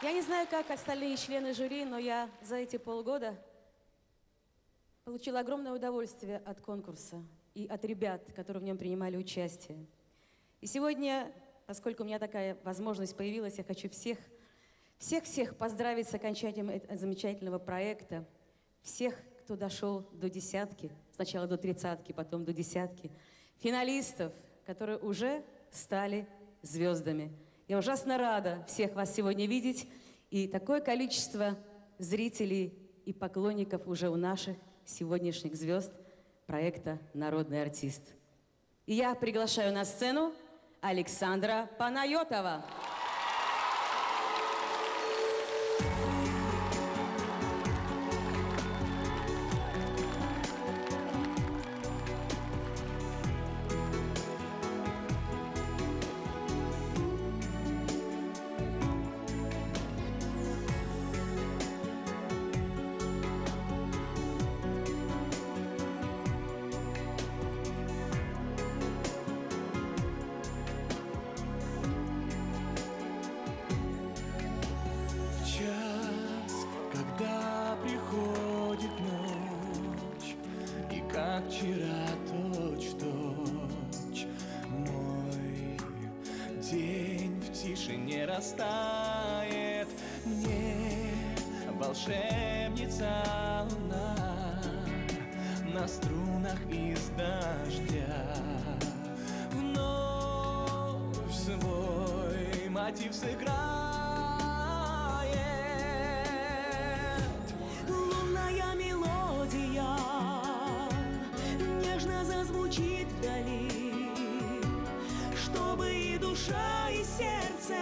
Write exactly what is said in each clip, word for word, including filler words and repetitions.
Я не знаю, как остальные члены жюри, но я за эти полгода получила огромное удовольствие от конкурса и от ребят, которые в нем принимали участие. И сегодня, поскольку у меня такая возможность появилась, я хочу всех, всех-всех поздравить с окончанием этого замечательного проекта. Всех, кто дошел до десятки, сначала до тридцатки, потом до десятки. Финалистов, которые уже стали звездами. Я ужасно рада всех вас сегодня видеть. И такое количество зрителей и поклонников уже у наших сегодняшних звезд проекта «Народный артист». И я приглашаю на сцену Александра Панайотова. Когда приходит ночь, и как вчера точь-в-точь мой день в тишине растает, мне волшебница луна на струнах из дождя вновь свой мотив сыграет. Чтобы и душа, и сердце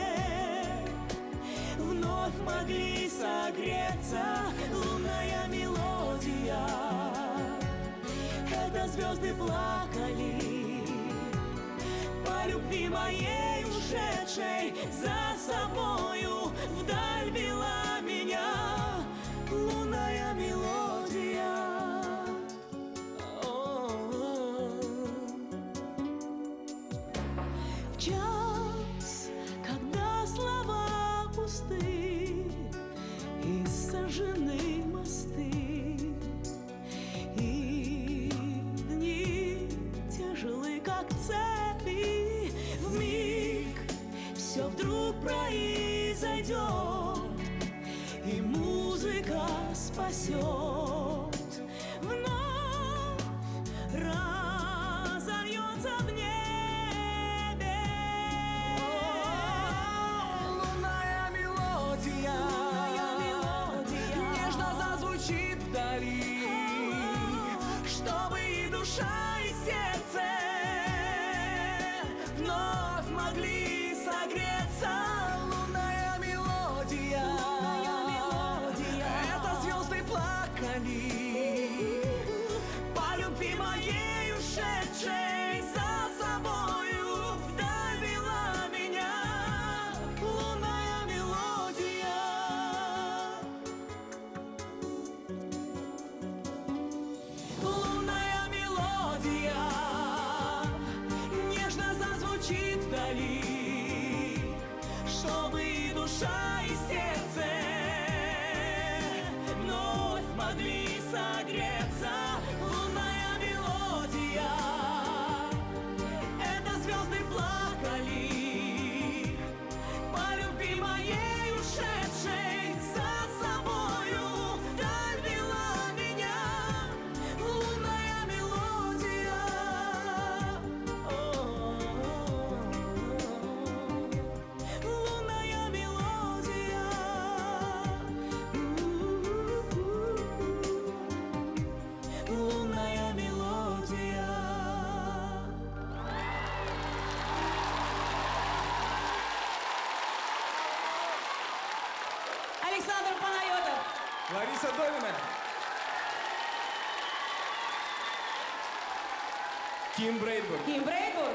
вновь могли согреться. Лунная мелодия, это звезды плакали по любви моей ушедшей, за собою вдаль вела меня. Лунная мелодия. Час, когда слова пусты и сожжены мосты, и дни тяжелы, как цепи, вмиг все вдруг произойдет, и музыка спасет. Вновь разольется в небе. Чтобы и душа, и сердце вновь могли согреться. Лунная мелодия, лунная мелодия, это звезды плакали по любви моей ушедшей, за собою вдаль вела меня. Лунная мелодия. Лунная мелодия нежно зазвучит вдали, чтобы и душа, и сердце вновь могли согреться. Лунная мелодия, это звезды плакали по любви моей ушедшей, за собою вдаль вела меня. Лунная мелодия. Лунная мелодия. Лунная мелодия. Александр Панайотов. Лариса Довина. Ким Брейдбург. Ким Брейдбург.